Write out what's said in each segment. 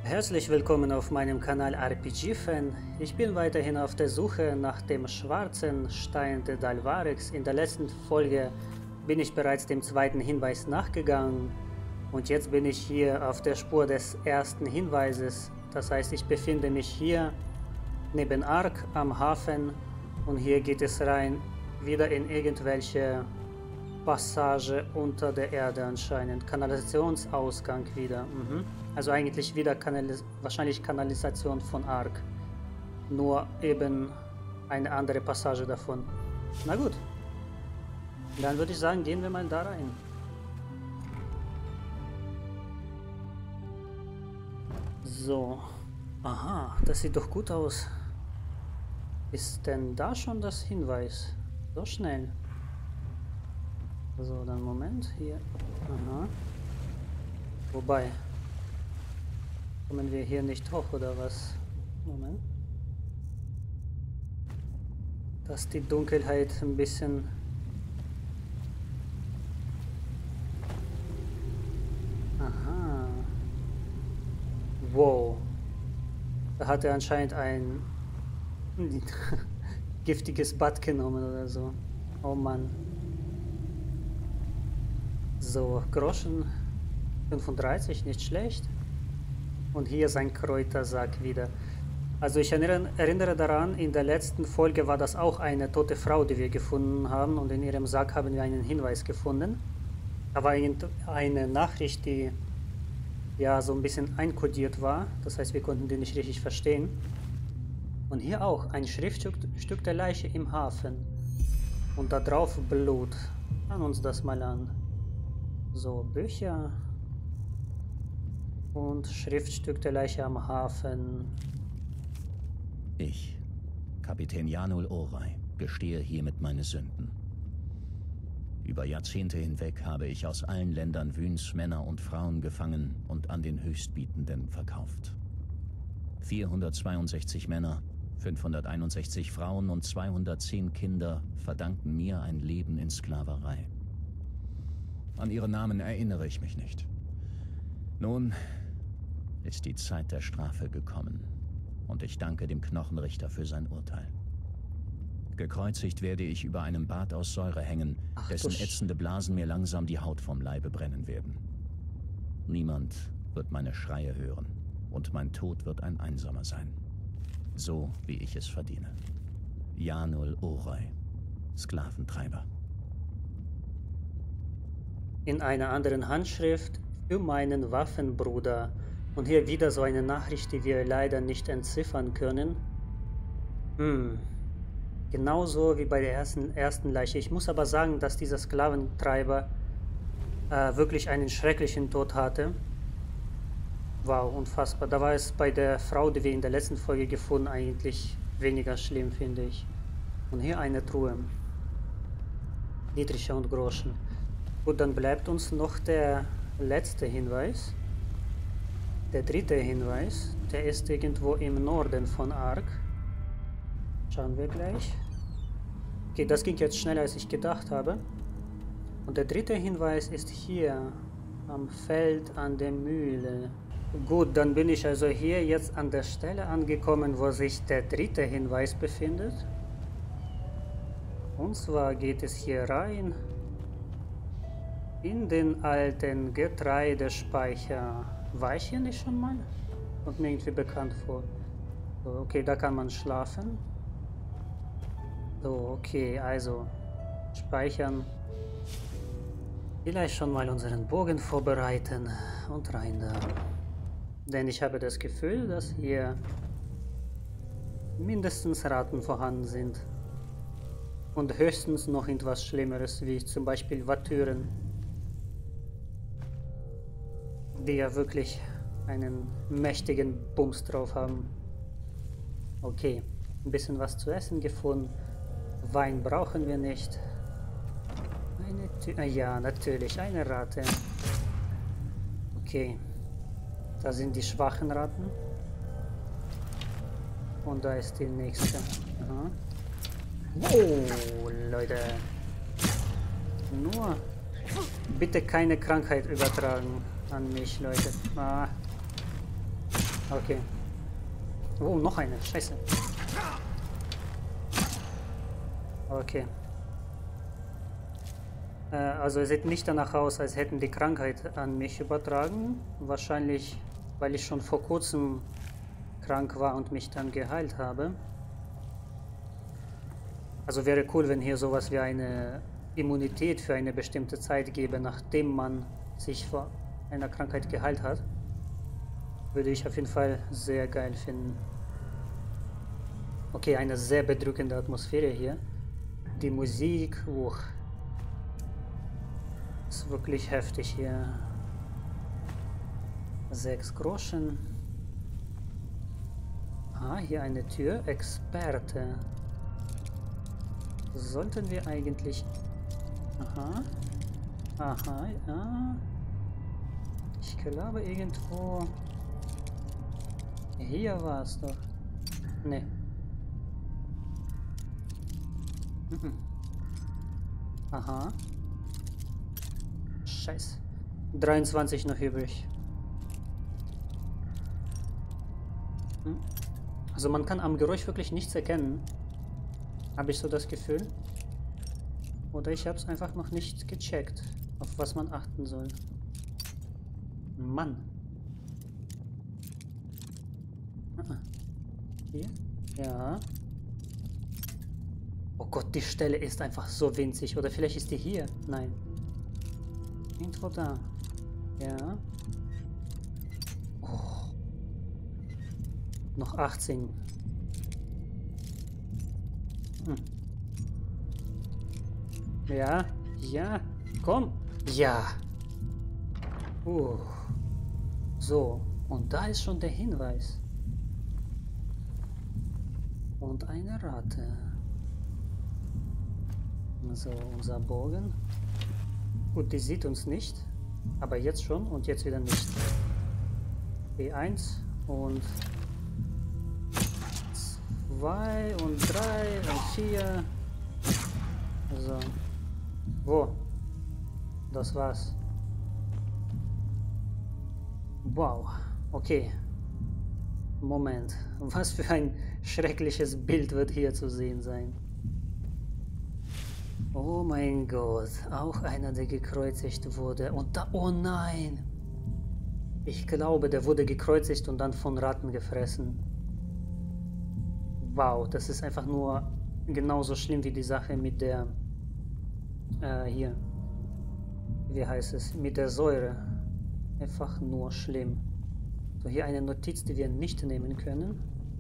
Herzlich willkommen auf meinem Kanal RPG-Fan. Ich bin weiterhin auf der Suche nach dem schwarzen Stein der Dalvarex. In der letzten Folge bin ich bereits dem zweiten Hinweis nachgegangen und jetzt bin ich hier auf der Spur des ersten Hinweises. Das heißt, ich befinde mich hier neben Ark am Hafen und hier geht es rein wieder in irgendwelche Passage unter der Erde anscheinend. Kanalisationsausgang wieder. Also eigentlich wieder wahrscheinlich Kanalisation von Ark. Nur eben eine andere Passage davon. Na gut. Dann würde ich sagen, gehen wir mal da rein. So. Aha, das sieht doch gut aus. Ist denn da schon das Hinweis? So schnell. So, dann Moment, hier. Aha. Wobei. Kommen wir hier nicht hoch, oder was? Moment. Dass die Dunkelheit ein bisschen... Aha. Wow. Da hat er anscheinend ein giftiges Bad genommen oder so. Oh Mann. So, Groschen 35, nicht schlecht. Und hier sein Kräutersack wieder. Also ich erinnere daran, in der letzten Folge war das auch eine tote Frau, die wir gefunden haben. Und in ihrem Sack haben wir einen Hinweis gefunden. Da war eine Nachricht, die ja so ein bisschen einkodiert war. Das heißt, wir konnten die nicht richtig verstehen. Und hier auch ein Schriftstück der Leiche im Hafen. Und da drauf Blut. Schauen uns das mal an. So, Bücher und Schriftstück der Leiche am Hafen. Ich, Kapitän Janul Oray, gestehe hiermit meine Sünden. Über Jahrzehnte hinweg habe ich aus allen Ländern Wyns Männer und Frauen gefangen und an den Höchstbietenden verkauft. 462 Männer, 561 Frauen und 210 Kinder verdanken mir ein Leben in Sklaverei. An ihre Namen erinnere ich mich nicht. Nun ist die Zeit der Strafe gekommen und ich danke dem Knochenrichter für sein Urteil. Gekreuzigt werde ich über einem Bad aus Säure hängen, dessen ätzende Blasen mir langsam die Haut vom Leibe brennen werden. Niemand wird meine Schreie hören und mein Tod wird ein einsamer sein. So wie ich es verdiene. Janul Oray, Sklaventreiber. In einer anderen Handschrift für meinen Waffenbruder. Und hier wieder so eine Nachricht, die wir leider nicht entziffern können. Genauso wie bei der ersten Leiche. Ich muss aber sagen, dass dieser Sklaventreiber wirklich einen schrecklichen Tod hatte. Wow, unfassbar. Da war es bei der Frau, die wir in der letzten Folge gefunden, eigentlich weniger schlimm, finde ich. Und hier eine Truhe. Dietriche und Groschen. Gut, dann bleibt uns noch der letzte Hinweis. Der dritte Hinweis, der ist irgendwo im Norden von Ark. Schauen wir gleich. Okay, das ging jetzt schneller, als ich gedacht habe. Und der dritte Hinweis ist hier am Feld an der Mühle. Gut, dann bin ich also hier jetzt an der Stelle angekommen, wo sich der dritte Hinweis befindet. Und zwar geht es hier rein in den alten Getreidespeicher. War ich hier nicht schon mal? Kommt mir irgendwie bekannt vor. So, okay, da kann man schlafen. So, okay, also speichern. Vielleicht schon mal unseren Bogen vorbereiten und rein da. Denn ich habe das Gefühl, dass hier mindestens Ratten vorhanden sind. Und höchstens noch etwas Schlimmeres, wie zum Beispiel Wattüren, die ja wirklich einen mächtigen Bums drauf haben. Okay, ein bisschen was zu essen gefunden. Wein brauchen wir nicht. Ja, natürlich, eine Ratte. Okay, da sind die schwachen Ratten. Und da ist die nächste. Aha. Oh, Leute. Nur bitte keine Krankheit übertragen an mich, Leute. Ah. Okay. Oh, noch eine. Scheiße. Okay. Also es sieht nicht danach aus, als hätten die Krankheit an mich übertragen. Wahrscheinlich, weil ich schon vor kurzem krank war und mich dann geheilt habe. Also wäre cool, wenn hier sowas wie eine Immunität für eine bestimmte Zeit gäbe, nachdem man sich vor einer Krankheit geheilt hat. Würde ich auf jeden Fall sehr geil finden. Okay, eine sehr bedrückende Atmosphäre hier. Die Musik, ist wirklich heftig hier. 6 Groschen. Ah, hier eine Tür. Experte. Sollten wir eigentlich... Aha. Aha, ja. Ich glaube irgendwo... Hier war es doch. Ne. Aha. Scheiße. 23 noch übrig. Also man kann am Geräusch wirklich nichts erkennen. Habe ich so das Gefühl. Oder ich habe es einfach noch nicht gecheckt, auf was man achten soll. Mann. Hier? Ja. Oh Gott, die Stelle ist einfach so winzig. Oder vielleicht ist die hier? Nein. Irgendwo da. Ja. Oh. Noch 18. Ja. Ja. Komm. Ja. So. Und da ist schon der Hinweis. Und eine Ratte. So, unser Bogen. Gut, die sieht uns nicht. Aber jetzt schon und jetzt wieder nicht. B1 und 2 und 3 und 4. So. Wo? Das war's. Wow. Okay. Moment. Was für ein schreckliches Bild wird hier zu sehen sein. Oh mein Gott. Auch einer, der gekreuzigt wurde. Und da... Oh nein! Ich glaube, der wurde gekreuzigt und dann von Ratten gefressen. Wow, das ist einfach nur genauso schlimm wie die Sache mit der... hier. Wie heißt es? Mit der Säure. Einfach nur schlimm. So, hier eine Notiz, die wir nicht nehmen können.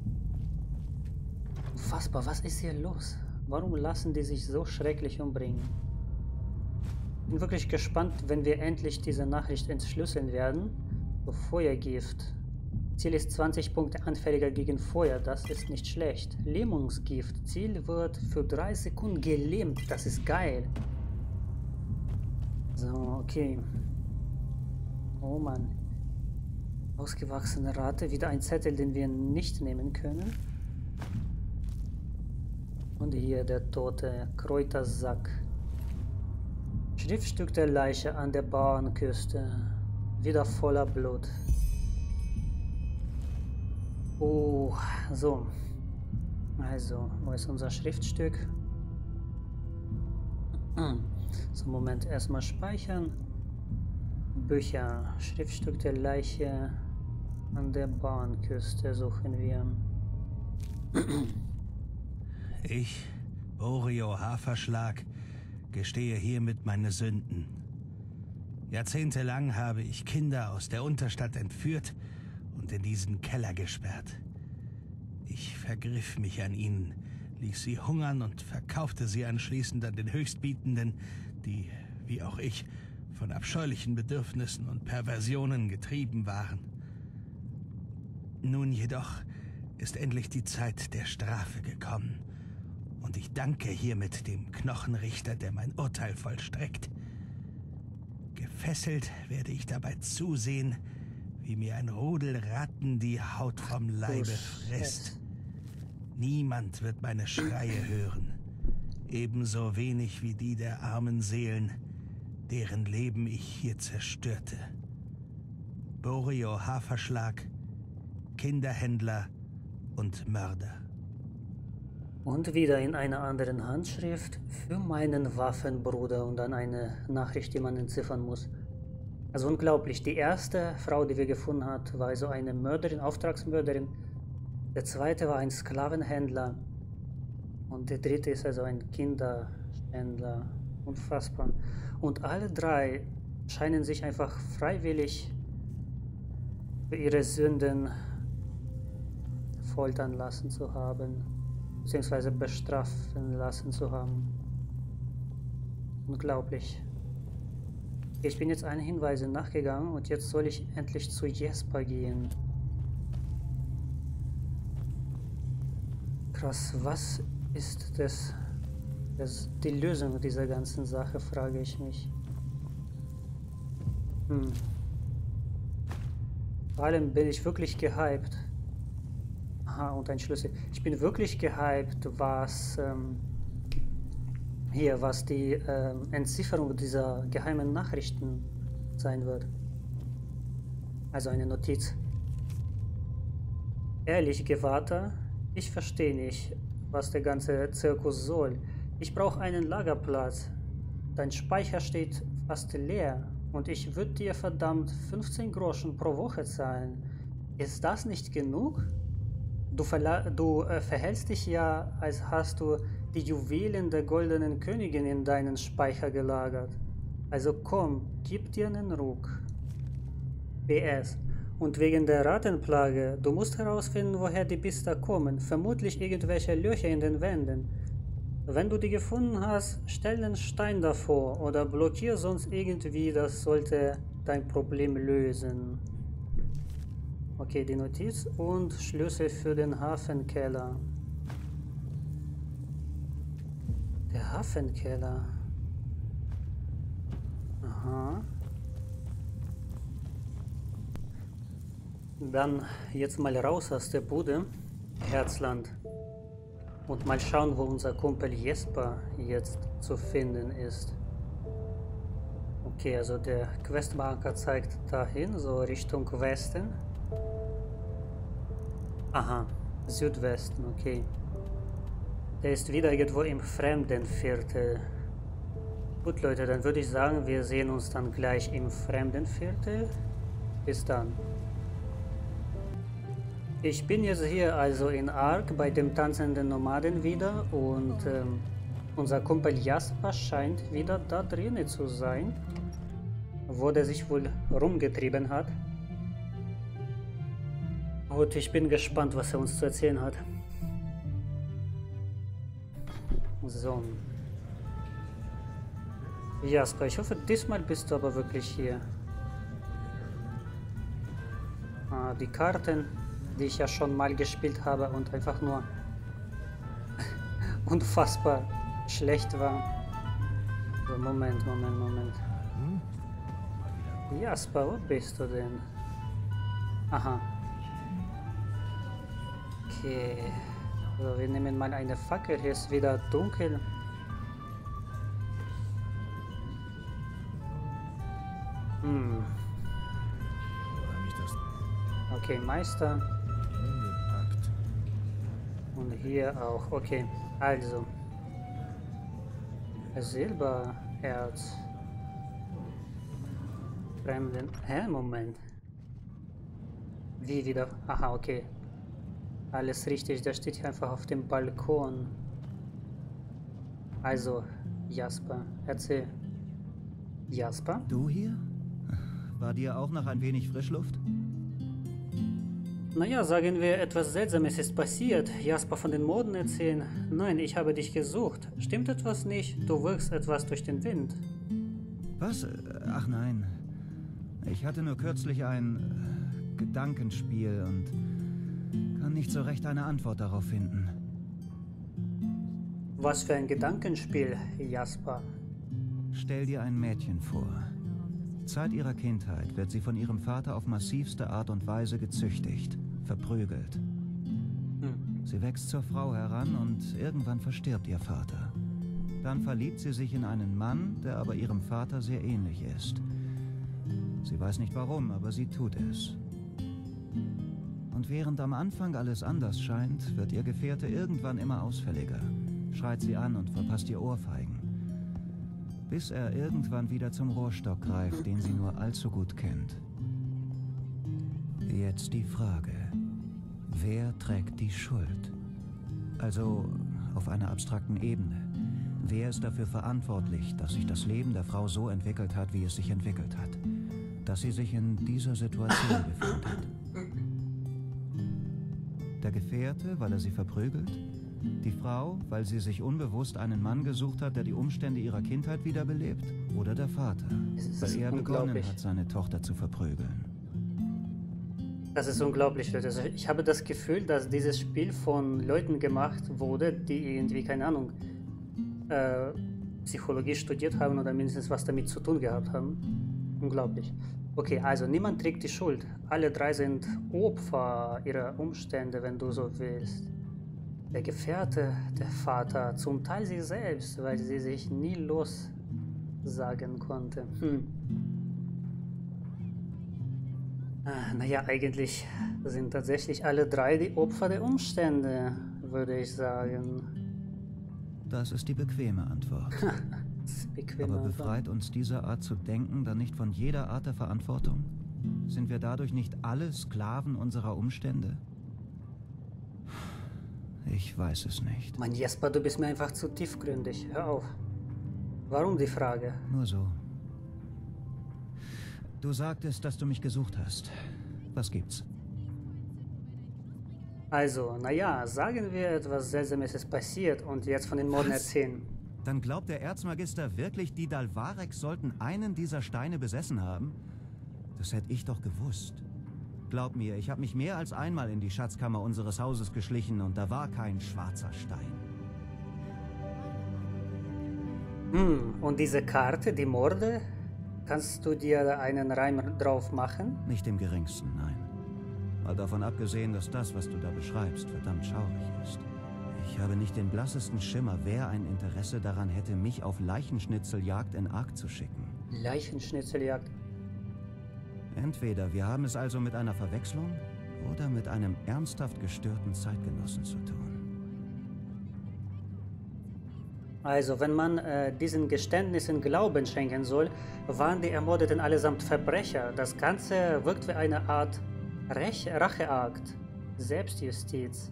Unfassbar, was ist hier los? Warum lassen die sich so schrecklich umbringen? Bin wirklich gespannt, wenn wir endlich diese Nachricht entschlüsseln werden. So, Feuergift. Ziel ist 20 Punkte anfälliger gegen Feuer. Das ist nicht schlecht. Lähmungsgift. Ziel wird für 3 Sekunden gelähmt. Das ist geil. So, okay. Oh Mann. Ausgewachsene Ratte. Wieder ein Zettel, den wir nicht nehmen können. Und hier der tote Kräutersack. Schriftstück der Leiche an der Bauernküste. Wieder voller Blut. Oh, so. Also, wo ist unser Schriftstück? So, Moment, erstmal speichern. Bücher. Schriftstück der Leiche an der Bauernküste suchen wir. Ich, Borio Haferschlag, gestehe hiermit meine Sünden. Jahrzehntelang habe ich Kinder aus der Unterstadt entführt und in diesen Keller gesperrt. Ich vergriff mich an ihnen, ließ sie hungern und verkaufte sie anschließend an den Höchstbietenden, die, wie auch ich, von abscheulichen Bedürfnissen und Perversionen getrieben waren. Nun jedoch ist endlich die Zeit der Strafe gekommen. Und ich danke hiermit dem Knochenrichter, der mein Urteil vollstreckt. Gefesselt werde ich dabei zusehen, wie mir ein Rudel Ratten die Haut vom Leibe frisst. Niemand wird meine Schreie hören, ebenso wenig wie die der armen Seelen, deren Leben ich hier zerstörte. Borio Haferschlag, Kinderhändler und Mörder. Und wieder in einer anderen Handschrift für meinen Waffenbruder und dann eine Nachricht, die man entziffern muss. Also unglaublich, die erste Frau, die wir gefunden hat, war also eine Mörderin, Auftragsmörderin. Der zweite war ein Sklavenhändler. Und der dritte ist also ein Kinderhändler. Unfassbar. Und alle drei scheinen sich einfach freiwillig für ihre Sünden foltern lassen zu haben. Beziehungsweise bestrafen lassen zu haben. Unglaublich. Ich bin jetzt allen Hinweisen nachgegangen und jetzt soll ich endlich zu Jesper gehen. Krass, was ist das die Lösung dieser ganzen Sache, frage ich mich. Vor allem bin ich wirklich gehypt. Aha, und ein Schlüssel. Ich bin wirklich gehypt, was was die Entzifferung dieser geheimen Nachrichten sein wird. Also eine Notiz. Ehrlich, Gevatter, ich verstehe nicht, was der ganze Zirkus soll. Ich brauche einen Lagerplatz. Dein Speicher steht fast leer und ich würde dir verdammt 15 Groschen pro Woche zahlen. Ist das nicht genug? Du verhältst dich ja, als hast du die Juwelen der goldenen Königin in deinen Speicher gelagert. Also komm, gib dir einen Ruck. PS. Und wegen der Rattenplage, du musst herausfinden, woher die Biester kommen. Vermutlich irgendwelche Löcher in den Wänden. Wenn du die gefunden hast, stell einen Stein davor oder blockier sonst irgendwie, das sollte dein Problem lösen. Okay, die Notiz und Schlüssel für den Hafenkeller. Der Hafenkeller. Aha. Dann jetzt mal raus aus der Bude, Herzland. Und mal schauen, wo unser Kumpel Jesper jetzt zu finden ist. Okay, also der Questmarker zeigt dahin, so Richtung Westen. Aha, Südwesten, okay. Der ist wieder irgendwo im Fremdenviertel. Gut, Leute, dann würde ich sagen, wir sehen uns dann gleich im Fremdenviertel. Bis dann. Ich bin jetzt hier also in Ark bei dem tanzenden Nomaden wieder und unser Kumpel Jasper scheint wieder da drinnen zu sein, wo der sich wohl rumgetrieben hat. Und ich bin gespannt, was er uns zu erzählen hat. So. Jasper, ich hoffe, diesmal bist du aber wirklich hier. Ah, die Karten, die ich ja schon mal gespielt habe und einfach nur unfassbar schlecht war. So, Moment. Jasper, wo bist du denn? Aha. Okay. So, wir nehmen mal eine Fackel. Hier ist wieder dunkel. Okay, Meister. Und hier auch. Okay, also. Silberherz. Fremden. Hä? Moment. Wie wieder? Aha, okay. Alles richtig, der steht hier einfach auf dem Balkon. Also, Jasper, erzähl. Jasper? Du hier? War dir auch noch ein wenig Frischluft? Naja, sagen wir, etwas Seltsames ist passiert. Jasper von den Morden erzählen. Nein, ich habe dich gesucht. Stimmt etwas nicht? Du wirkst etwas durch den Wind. Was? Ach nein. Ich hatte nur kürzlich ein Gedankenspiel und kann nicht so recht eine Antwort darauf finden. Was für ein Gedankenspiel, Jasper? Stell dir ein Mädchen vor. Seit ihrer Kindheit wird sie von ihrem Vater auf massivste Art und Weise gezüchtigt, verprügelt. Sie wächst zur Frau heran und irgendwann verstirbt ihr Vater. Dann verliebt sie sich in einen Mann, der aber ihrem Vater sehr ähnlich ist. Sie weiß nicht warum, aber sie tut es. Und Und während am Anfang alles anders scheint, wird ihr Gefährte irgendwann immer ausfälliger, schreit sie an und verpasst ihr Ohrfeigen. Bis er irgendwann wieder zum Rohrstock greift, den sie nur allzu gut kennt. Jetzt die Frage, wer trägt die Schuld? Also auf einer abstrakten Ebene. Wer ist dafür verantwortlich, dass sich das Leben der Frau so entwickelt hat, wie es sich entwickelt hat? Dass sie sich in dieser Situation befindet? Der Gefährte, weil er sie verprügelt? Die Frau, weil sie sich unbewusst einen Mann gesucht hat, der die Umstände ihrer Kindheit wiederbelebt? Oder der Vater, weil er begonnen hat, seine Tochter zu verprügeln? Das ist unglaublich, Leute. Also ich habe das Gefühl, dass dieses Spiel von Leuten gemacht wurde, die irgendwie, keine Ahnung, Psychologie studiert haben oder mindestens was damit zu tun gehabt haben. Unglaublich. Okay, also niemand trägt die Schuld. Alle drei sind Opfer ihrer Umstände, wenn du so willst. Der Gefährte, der Vater, zum Teil sich selbst, weil sie sich nie lossagen konnte. Naja, eigentlich sind tatsächlich alle drei die Opfer der Umstände, würde ich sagen. Das ist die bequeme Antwort. Aber befreit uns diese Art zu denken dann nicht von jeder Art der Verantwortung? Sind wir dadurch nicht alle Sklaven unserer Umstände? Ich weiß es nicht. Mann, Jesper, du bist mir einfach zu tiefgründig. Hör auf. Warum die Frage? Nur so. Du sagtest, dass du mich gesucht hast. Was gibt's? Also, naja, sagen wir, etwas Seltsames ist passiert und jetzt von den Morden erzählen. Dann glaubt der Erzmagister wirklich, die Dalvarex sollten einen dieser Steine besessen haben? Das hätte ich doch gewusst. Glaub mir, ich habe mich mehr als einmal in die Schatzkammer unseres Hauses geschlichen und da war kein schwarzer Stein. Und diese Karte, die Morde, kannst du dir einen Reim drauf machen? Nicht im geringsten, nein. Mal davon abgesehen, dass das, was du da beschreibst, verdammt schaurig ist. Ich habe nicht den blassesten Schimmer, wer ein Interesse daran hätte, mich auf Leichenschnitzeljagd in Ark zu schicken. Leichenschnitzeljagd? Entweder wir haben es also mit einer Verwechslung oder mit einem ernsthaft gestörten Zeitgenossen zu tun. Also, wenn man diesen Geständnissen Glauben schenken soll, waren die Ermordeten allesamt Verbrecher. Das Ganze wirkt wie eine Art Racheakt, Selbstjustiz.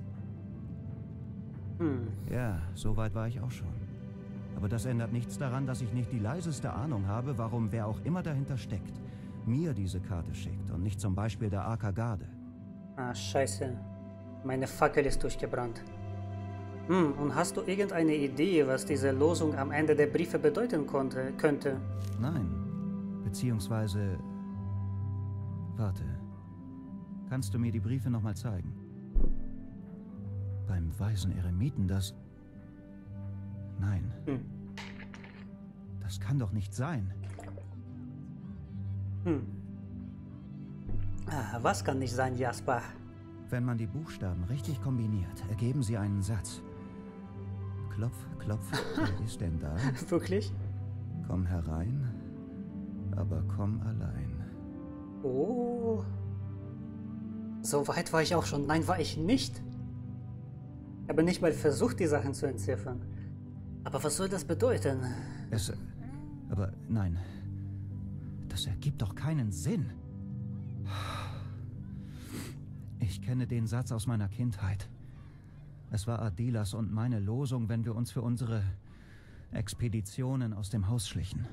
Ja, so weit war ich auch schon. Aber das ändert nichts daran, dass ich nicht die leiseste Ahnung habe, warum wer auch immer dahinter steckt, mir diese Karte schickt und nicht zum Beispiel der Arker Garde. Ah, scheiße. Meine Fackel ist durchgebrannt. Und hast du irgendeine Idee, was diese Losung am Ende der Briefe bedeuten könnte? Nein. Beziehungsweise... Warte. Kannst du mir die Briefe nochmal zeigen? Beim weisen Eremiten, das... Nein. Das kann doch nicht sein. Was kann nicht sein, Jasper? Wenn man die Buchstaben richtig kombiniert, ergeben sie einen Satz. Klopf, klopf, wer ist denn da? Wirklich? Komm herein, aber komm allein. Oh. So weit war ich auch schon. Nein, war ich nicht. Ich habe nicht mal versucht, die Sachen zu entziffern. Aber was soll das bedeuten? Aber nein. Das ergibt doch keinen Sinn. Ich kenne den Satz aus meiner Kindheit. Es war Adilas und meine Losung, wenn wir uns für unsere Expeditionen aus dem Haus schlichen.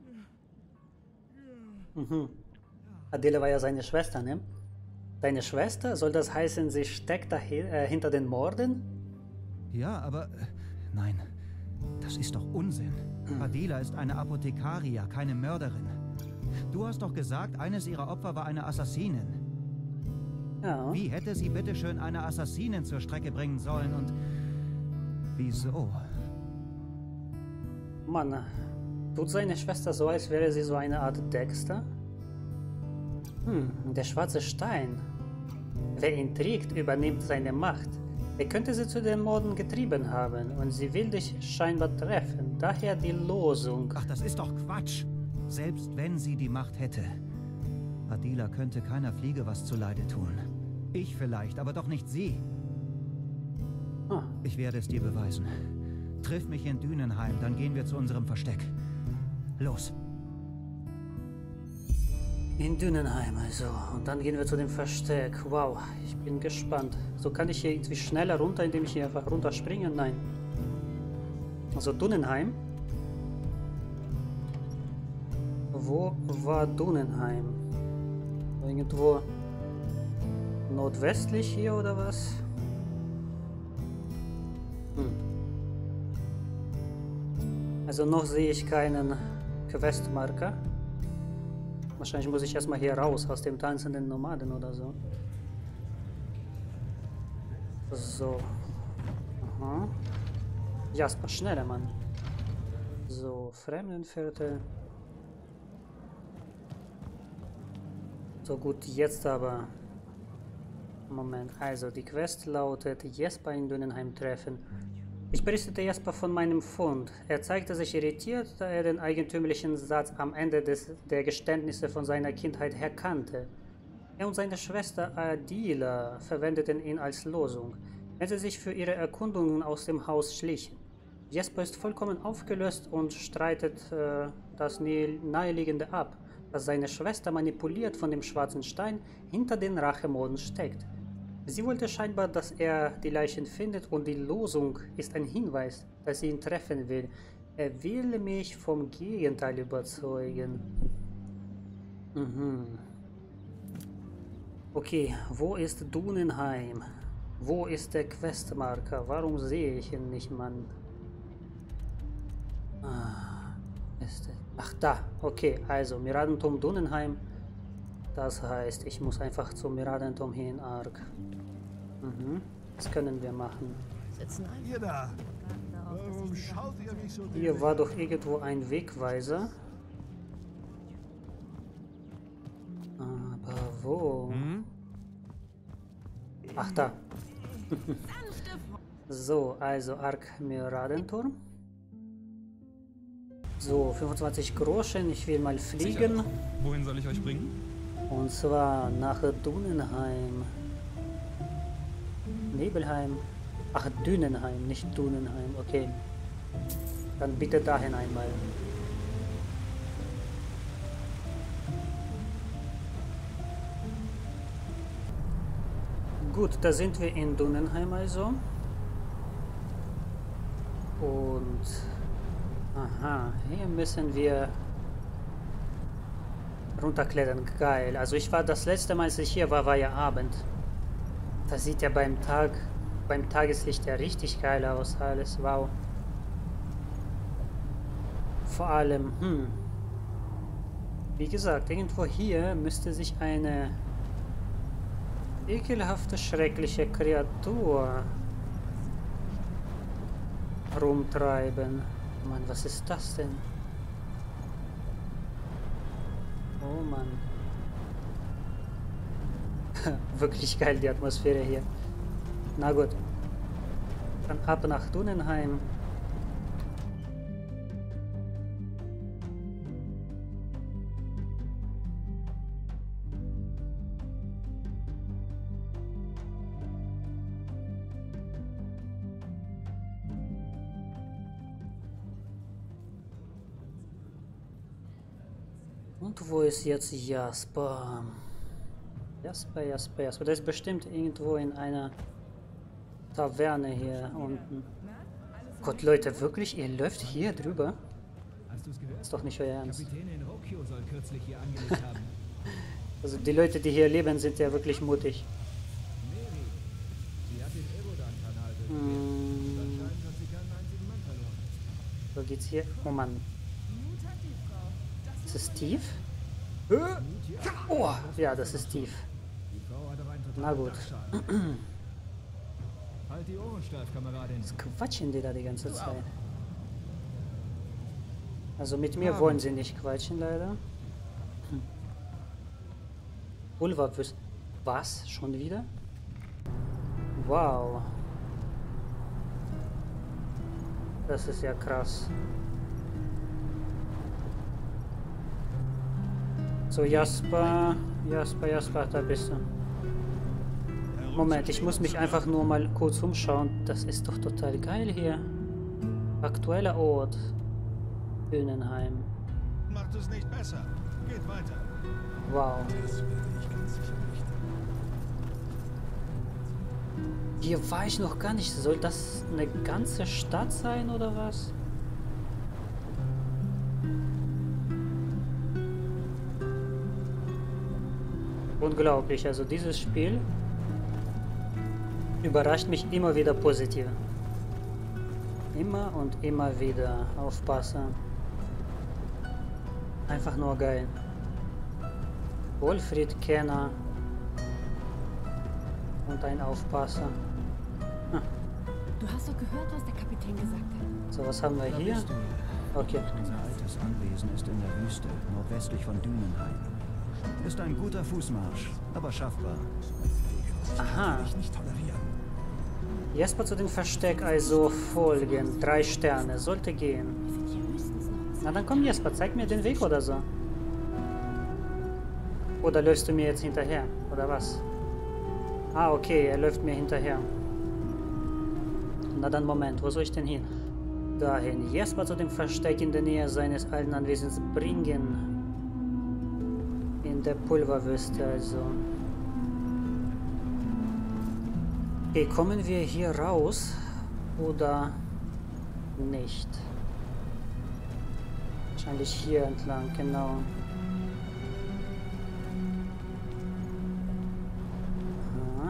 Adela war ja seine Schwester, ne? Deine Schwester? Soll das heißen, sie steckt hinter den Morden? Ja, aber... nein, das ist doch Unsinn. Adela ist eine Apothekaria, keine Mörderin. Du hast doch gesagt, eines ihrer Opfer war eine Assassinin. Ja. Wie hätte sie bitteschön eine Assassinin zur Strecke bringen sollen und... wieso? Mann, tut seine Schwester so, als wäre sie so eine Art Dexter? Der schwarze Stein. Wer ihn trägt, übernimmt seine Macht. Er könnte sie zu den Morden getrieben haben und sie will dich scheinbar treffen. Daher die Losung. Ach, das ist doch Quatsch. Selbst wenn sie die Macht hätte. Adila könnte keiner Fliege was zuleide tun. Ich vielleicht, aber doch nicht Sie. Ah. Ich werde es dir beweisen. Triff mich in Dünenheim, dann gehen wir zu unserem Versteck. Los. In Dünenheim, also. Und dann gehen wir zu dem Versteck. Wow, ich bin gespannt. So kann ich hier irgendwie schneller runter, indem ich hier einfach runterspringe? Nein. Also Dünenheim. Wo war Dünenheim? Irgendwo nordwestlich hier oder was? Also noch sehe ich keinen Questmarker. Wahrscheinlich muss ich erstmal hier raus aus dem tanzenden Nomaden oder so. So. Aha. Jasper, schneller, Mann. So, Fremdenviertel. So gut, jetzt aber. Moment, also die Quest lautet Jesper in Dünenheim treffen. Ich berichtete Jesper von meinem Fund. Er zeigte sich irritiert, da er den eigentümlichen Satz am Ende der Geständnisse von seiner Kindheit her kannte. Er und seine Schwester Adila verwendeten ihn als Losung, wenn sie sich für ihre Erkundungen aus dem Haus schlichen. Jesper ist vollkommen aufgelöst und streitet das Naheliegende ab, dass seine Schwester manipuliert von dem schwarzen Stein hinter den Rachemorden steckt. Sie wollte scheinbar, dass er die Leichen findet und die Losung ist ein Hinweis, dass sie ihn treffen will. Er will mich vom Gegenteil überzeugen. Okay, wo ist Dünenheim? Wo ist der Questmarker? Warum sehe ich ihn nicht, Mann? Ach, da. Okay, also Miradenturm Dünenheim. Das heißt, ich muss einfach zum Miradenturm hier in Ark. Das können wir machen. Ihr da! Warum schaut ihr mich so? Hier war doch irgendwo ein Wegweiser. Aber wo? Ach, da. So, also Ark Miradenturm. So, 25 Groschen. Ich will mal fliegen. Sicher. Wohin soll ich euch bringen? Und zwar nach Dünenheim. Nebelheim. Ach, Dünenheim, nicht Dünenheim. Okay. Dann bitte dahin einmal. Gut, da sind wir in Dünenheim also. Und... Aha, hier müssen wir runterklettern. Geil. Also ich war das letzte Mal, als ich hier war, war ja Abend. Das sieht ja beim Tageslicht ja richtig geil aus, alles, wow. Vor allem, wie gesagt, irgendwo hier müsste sich eine ekelhafte, schreckliche Kreatur rumtreiben. Mann, was ist das denn? Oh Mann. Wirklich geil, die Atmosphäre hier. Na gut. Dann ab nach Dünenheim. Und wo ist jetzt Jasper? Jasper. Das ist bestimmt irgendwo in einer Taverne hier unten. Gott, Leute, wirklich? Ihr läuft hier drüber? Ist doch nicht euer Ernst. Also die Leute, die hier leben, sind ja wirklich mutig. So geht's hier. Oh Mann. Ist das Steve? Oh, ja, das ist Steve. Na gut. Was quatschen die da die ganze Zeit? Also mit mir wollen sie nicht quatschen, leider. Ulva-Wüste. Was? Schon wieder? Wow. Das ist ja krass. So, Jasper, da bist du. Moment, ich muss mich einfach nur mal kurz umschauen. Das ist doch total geil hier. Aktueller Ort. Dünenheim. Macht es nicht besser. Geht weiter. Wow. Das werde ich ganz sicher nicht. Hier war ich noch gar nicht. Soll das eine ganze Stadt sein oder was? Unglaublich. Also dieses Spiel überrascht mich immer wieder positiv. Immer und immer wieder. Aufpassen. Einfach nur geil. Wolfried Kenner. Und ein Aufpasser. Du hast doch gehört, was der Kapitän gesagt hat. So, was haben wir hier? Okay. Unser altes Anwesen ist in der Wüste, nordwestlich von Dünenheim. Ist ein guter Fußmarsch, aber schaffbar. Aha. Ich nicht tolerieren. Jesper zu dem Versteck also folgen. 3 Sterne. Sollte gehen. Wir sind hier höchstens noch. Na dann komm Jesper, zeig mir den Weg oder so. Oder läufst du mir jetzt hinterher? Oder was? Ah, okay, er läuft mir hinterher. Na dann Moment, wo soll ich denn hin? Dahin. Jesper zu dem Versteck in der Nähe seines alten Anwesens bringen. In der Pulverwüste also. Okay, kommen wir hier raus oder nicht? Wahrscheinlich hier entlang, genau. Aha.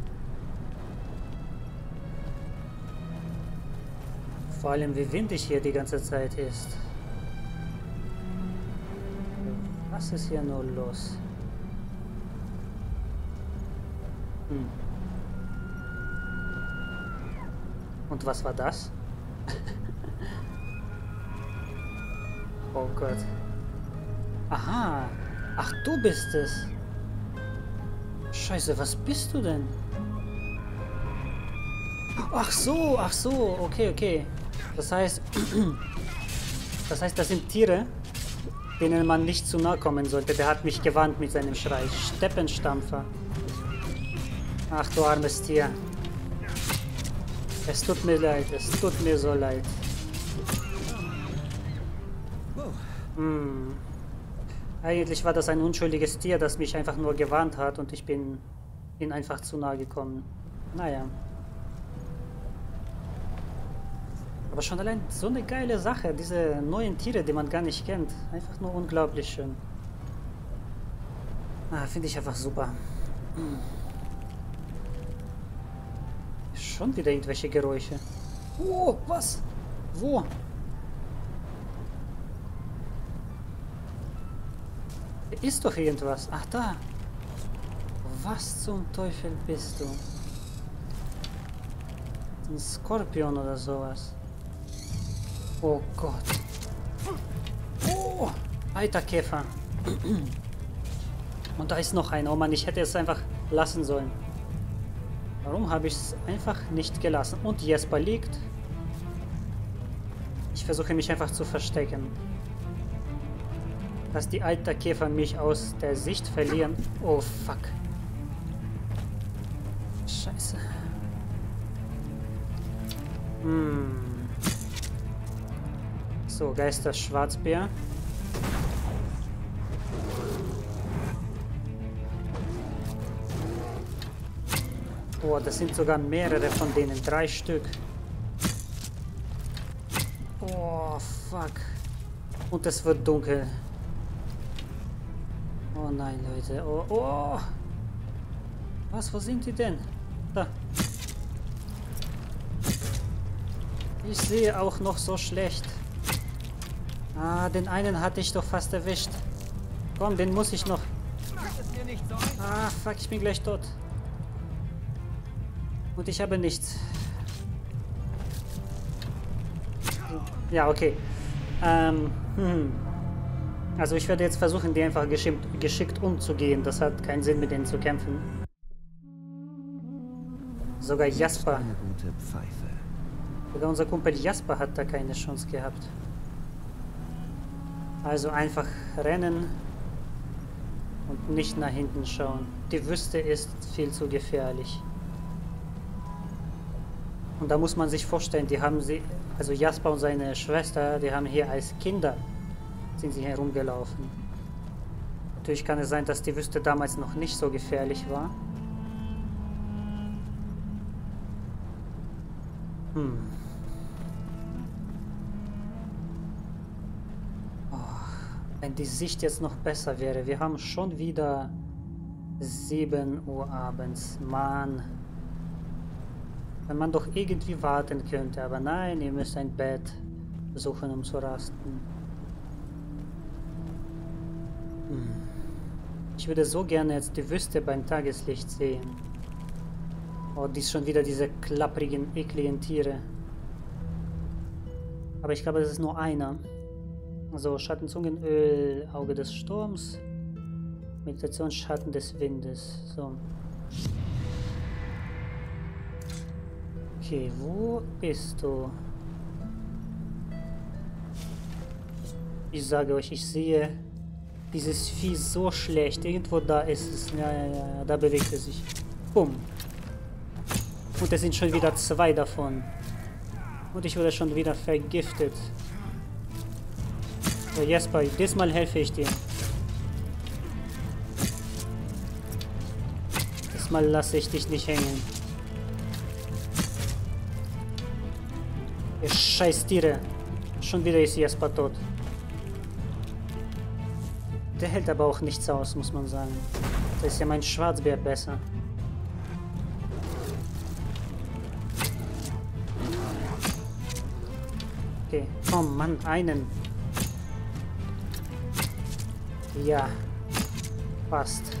Vor allem wie windig hier die ganze Zeit ist. Was ist hier nur los? Und was war das? Oh Gott. Aha. Ach, du bist es. Scheiße, was bist du denn? Ach so, okay, okay. Das heißt, das sind Tiere, denen man nicht zu nahe kommen sollte. Der hat mich gewarnt mit seinem Schrei. Steppenstampfer. Ach du armes Tier. Es tut mir leid, es tut mir so leid. Eigentlich war das ein unschuldiges Tier, das mich einfach nur gewarnt hat und ich bin ihm einfach zu nahe gekommen. Naja. Aber schon allein so eine geile Sache, diese neuen Tiere, die man gar nicht kennt. Einfach nur unglaublich schön. Finde ich einfach super. Schon wieder irgendwelche Geräusche. Oh, was? Wo? Hier ist doch irgendwas. Ach, da. Was zum Teufel bist du? Ein Skorpion oder sowas. Oh Gott. Oh, alter Käfer. Und da ist noch einer. Oh Mann, ich hätte es einfach lassen sollen. Warum habe ich es einfach nicht gelassen? Und Jesper liegt. Ich versuche mich einfach zu verstecken. Dass die alten Käfer mich aus der Sicht verlieren. Oh fuck. Scheiße. So, Geister-Schwarzbär. Oh, das sind sogar mehrere von denen. 3 Stück. Oh, fuck. Und es wird dunkel. Oh nein, Leute. Oh, oh. Was, wo sind die denn? Da. Ich sehe auch noch so schlecht. Ah, den einen hatte ich doch fast erwischt. Komm, den muss ich noch. Ah, fuck, ich bin gleich tot. Und ich habe nichts. Ja, okay. Also ich werde jetzt versuchen, die einfach geschickt umzugehen. Das hat keinen Sinn, mit denen zu kämpfen. Sogar Jasper. Eine gute Pfeife. Sogar unser Kumpel Jasper hat da keine Chance gehabt. Also einfach rennen und nicht nach hinten schauen. Die Wüste ist viel zu gefährlich. Und da muss man sich vorstellen, die haben sie, also Jasper und seine Schwester, die haben hier als Kinder sind sie herumgelaufen. Natürlich kann es sein, dass die Wüste damals noch nicht so gefährlich war. Wenn die Sicht jetzt noch besser wäre. Wir haben schon wieder 7 Uhr abends. Mann. Wenn man doch irgendwie warten könnte. Aber nein, ihr müsst ein Bett suchen, um zu rasten. Ich würde so gerne jetzt die Wüste beim Tageslicht sehen. Oh, dies schon wieder diese klapprigen, ekligen Tiere. Aber ich glaube, das ist nur einer. So, Schattenzungenöl, Auge des Sturms, Meditation, Schatten des Windes. So. Okay, wo bist du? Ich sage euch, ich sehe dieses Vieh so schlecht. Irgendwo da ist es. Ja, da bewegt es sich. Bumm. Und es sind schon wieder 2 davon. Und ich wurde schon wieder vergiftet. So, Jasper, diesmal helfe ich dir. Diesmal lasse ich dich nicht hängen. Ihr scheiß Tiere. Schon wieder ist Jasper tot. Der hält aber auch nichts aus, muss man sagen. Da ist ja mein Schwarzbär besser. Okay, komm, Mann, einen. Ja, passt.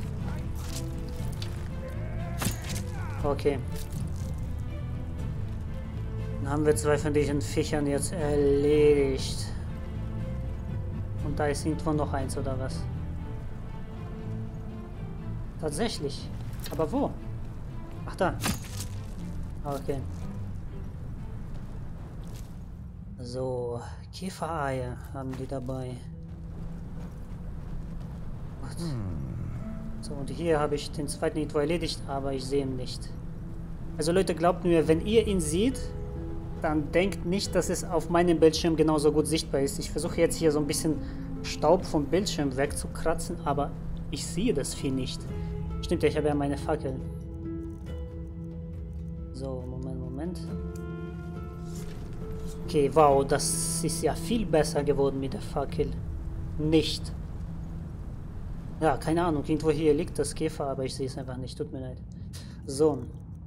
Okay. Dann haben wir 2 von diesen Viechern jetzt erledigt. Und da ist irgendwo noch eins, oder was? Tatsächlich. Aber wo? Ach, da. Okay. So, Käfereier haben die dabei. So, und hier habe ich den zweiten irgendwo erledigt, aber ich sehe ihn nicht. Also Leute, glaubt mir, wenn ihr ihn seht, dann denkt nicht, dass es auf meinem Bildschirm genauso gut sichtbar ist. Ich versuche jetzt hier so ein bisschen Staub vom Bildschirm wegzukratzen, aber ich sehe das Vieh nicht. Stimmt ja, ich habe ja meine Fackel. So, Moment. Okay, wow, das ist ja viel besser geworden mit der Fackel. Nicht. Ja, keine Ahnung, irgendwo hier liegt das Käfer, aber ich sehe es einfach nicht, tut mir leid. So.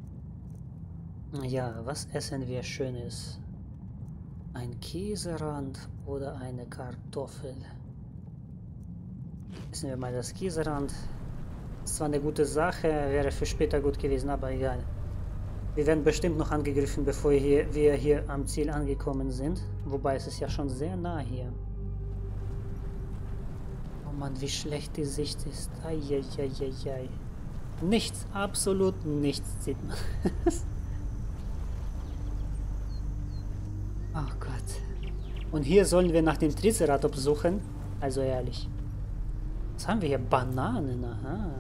Ja, was essen wir Schönes? Ein Käserand oder eine Kartoffel? Essen wir mal das Käserand. Ist zwar eine gute Sache, wäre für später gut gewesen, aber egal. Wir werden bestimmt noch angegriffen, bevor wir hier am Ziel angekommen sind. Wobei es ist ja schon sehr nah hier. Oh Mann, wie schlecht die Sicht ist. Eieieiei. Nichts, absolut nichts sieht man. Oh Gott. Und hier sollen wir nach dem Triceratops suchen. Also ehrlich. Was haben wir hier? Bananen, aha.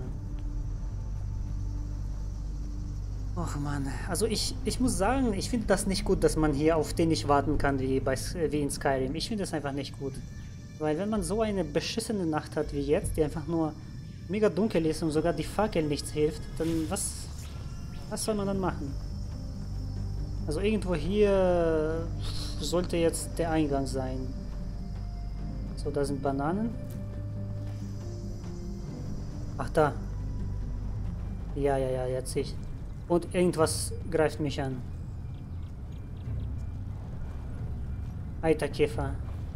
Och Mann, also ich muss sagen, ich finde das nicht gut, dass man hier auf den nicht warten kann, wie in Skyrim. Ich finde das einfach nicht gut. Weil wenn man so eine beschissene Nacht hat wie jetzt, die einfach nur mega dunkel ist und sogar die Fackel nichts hilft, dann was soll man dann machen? Also irgendwo hier sollte jetzt der Eingang sein. So, da sind Bananen. Ach, da. Ja, jetzt sehe ich. Und irgendwas greift mich an. Eiterkäfer.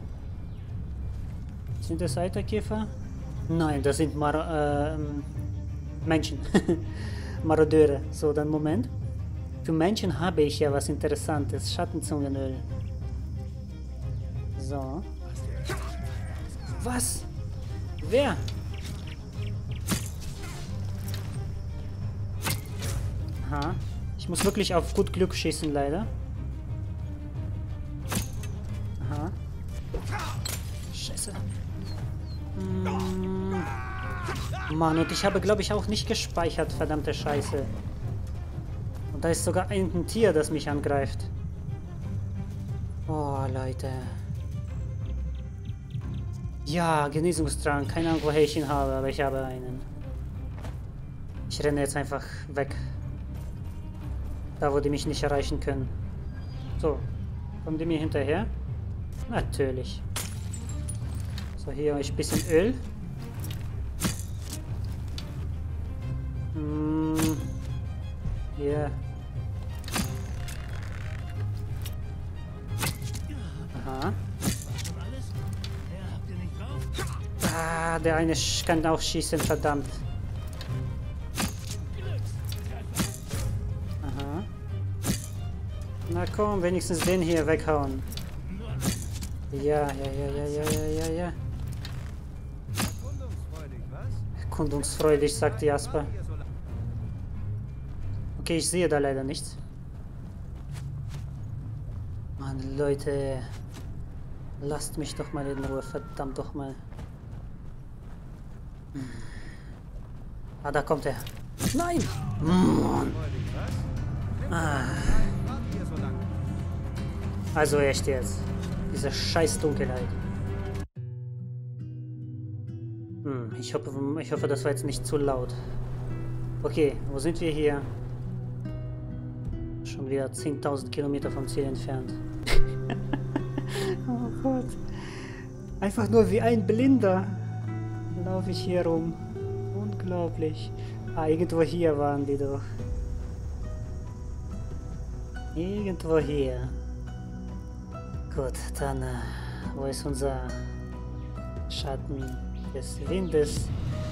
Sind das Eiterkäfer? Nein, das sind Menschen. Marodeure. So, dann Moment. Für Menschen habe ich ja was Interessantes. Schattenzungenöl. So. Was? Wer? Aha. Ich muss wirklich auf gut Glück schießen, leider. Aha. Scheiße. Mann, und ich habe, glaube ich, auch nicht gespeichert, verdammte Scheiße. Und da ist sogar ein Tier, das mich angreift. Oh, Leute. Ja, Genesungsdrang. Keine Ahnung, woher ich ihn habe, aber ich habe einen. Ich renne jetzt einfach weg. Da, wo die mich nicht erreichen können. So. Kommen die mir hinterher? Natürlich. So, hier ein bisschen Öl. Hier. Aha. Ah, der eine kann auch schießen, verdammt. Aha. Na komm, wenigstens den hier weghauen. Ja. Erkundungsfreudig, sagt Jasper. Okay, ich sehe da leider nichts. Mann, Leute. Lasst mich doch mal in Ruhe, verdammt doch mal. Ah, da kommt er. Nein! Mann. Ah. Also echt jetzt. Diese scheiß Dunkelheit. Ich hoffe, das war jetzt nicht zu laut. Okay, wo sind wir hier? Schon wieder 10.000 Kilometer vom Ziel entfernt. Oh Gott. Einfach nur wie ein Blinder laufe ich hier rum. Unglaublich. Ah, irgendwo hier waren die doch. Irgendwo hier. Gut, dann wo ist unser Schatten des Windes?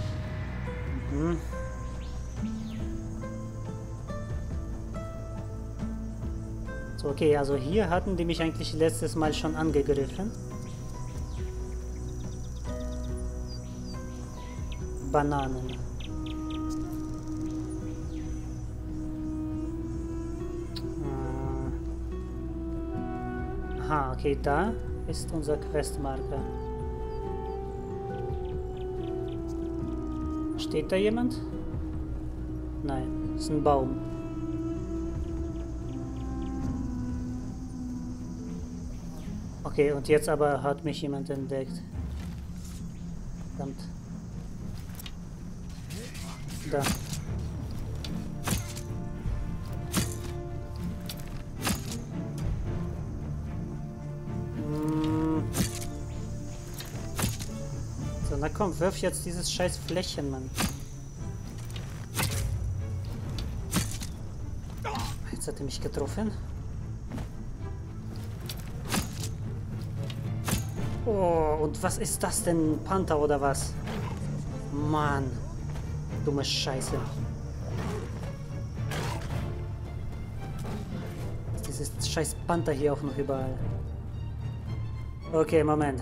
So, okay, also hier hatten die mich eigentlich letztes Mal schon angegriffen. Bananen. Aha, okay, da ist unser Questmarker. Steht da jemand? Nein, ist ein Baum. Okay, und jetzt aber hat mich jemand entdeckt. Verdammt. Da. So, na komm, wirf jetzt dieses scheiß Fläschchen, Mann. Jetzt hat er mich getroffen. Oh, und was ist das denn? Panther oder was? Mann. Dumme Scheiße. Dieses scheiß Panther hier auch noch überall. Okay, Moment.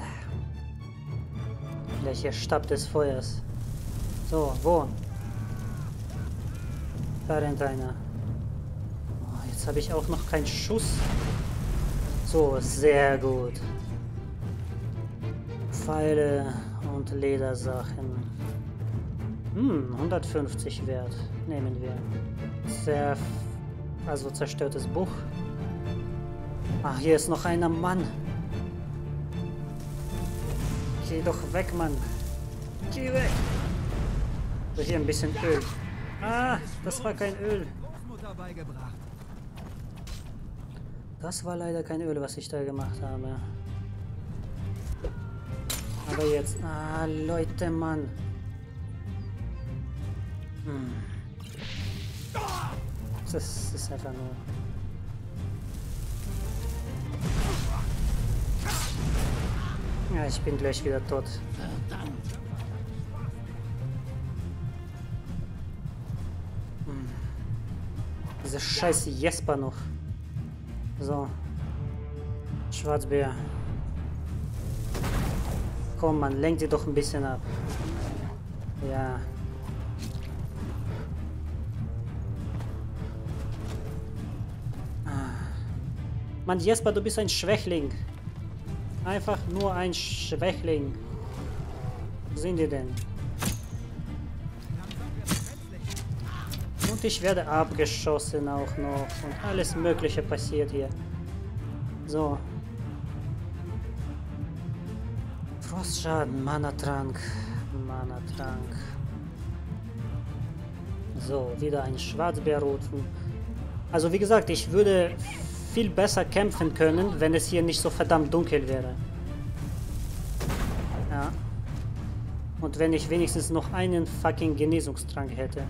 Gleich hier Stab des Feuers. So, wo? Da rennt einer. Oh, jetzt habe ich auch noch keinen Schuss. So, sehr gut. Pfeile und Ledersachen. 150 wert. Nehmen wir. Also zerstörtes Buch. Ach, hier ist noch einer Mann. Geh doch weg, Mann. Geh weg. So, hier ein bisschen Öl. Ah, das war kein Öl. Das war leider kein Öl, was ich da gemacht habe. Aber jetzt... Ah, Leute, Mann. Das ist einfach nur... Ja, ich bin gleich wieder tot. Diese scheiß Jesper noch. So. Schwarzbär. Komm, man, lenk die doch ein bisschen ab. Ja. Mann, Jesper, du bist ein Schwächling. Einfach nur ein Schwächling. Wo sind die denn? Und Und ich werde abgeschossen auch noch. Und alles Mögliche passiert hier. So. Frostschaden, Mana-Trank. Mana-Trank. So, wieder ein Schwarzbär rufen. Also wie gesagt, ich würde viel besser kämpfen können, wenn es hier nicht so verdammt dunkel wäre. Ja. Und wenn ich wenigstens noch einen fucking Genesungstrank hätte.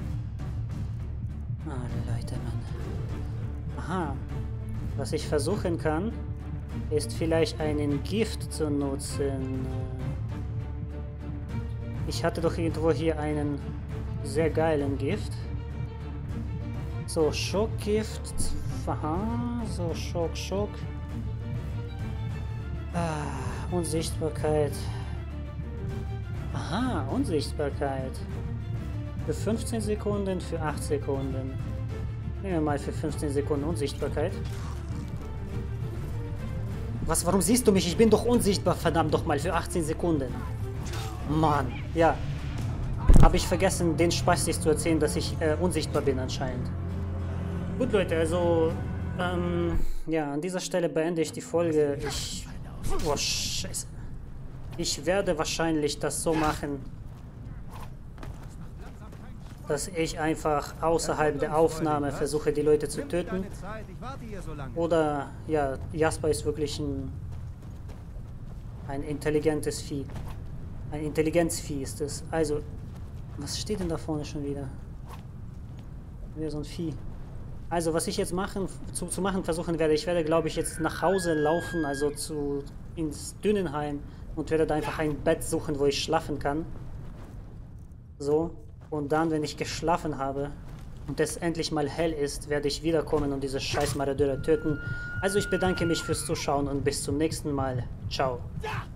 Ah, Leute, Mann. Aha. Was ich versuchen kann, ist vielleicht einen Gift zu nutzen. Ich hatte doch irgendwo hier einen sehr geilen Gift. So, Schockgift. Aha, so, Schock. Ah, Unsichtbarkeit. Aha, Unsichtbarkeit. Für 15 Sekunden, für 8 Sekunden. Nehmen wir mal für 15 Sekunden Unsichtbarkeit. Was, warum siehst du mich? Ich bin doch unsichtbar, verdammt doch mal, für 18 Sekunden. Mann, ja. Habe ich vergessen, den Spaß sich zu erzählen, dass ich unsichtbar bin anscheinend. Gut, Leute, also, ja, an dieser Stelle beende ich die Folge. Oh, Scheiße. Ich werde wahrscheinlich das so machen, dass ich einfach außerhalb der Aufnahme versuche, die Leute zu töten. Oder, ja, Jasper ist wirklich ein intelligentes Vieh. Ein Intelligenzvieh ist es. Also, was steht denn da vorne schon wieder? Wieder so ein Vieh. Also, was ich jetzt machen versuchen werde, ich werde, glaube ich, jetzt nach Hause laufen, also ins Dünenheim und werde da einfach ein Bett suchen, wo ich schlafen kann. So. Und dann, wenn ich geschlafen habe und es endlich mal hell ist, werde ich wiederkommen und diese scheiß Marodeurer töten. Also, ich bedanke mich fürs Zuschauen und bis zum nächsten Mal. Ciao.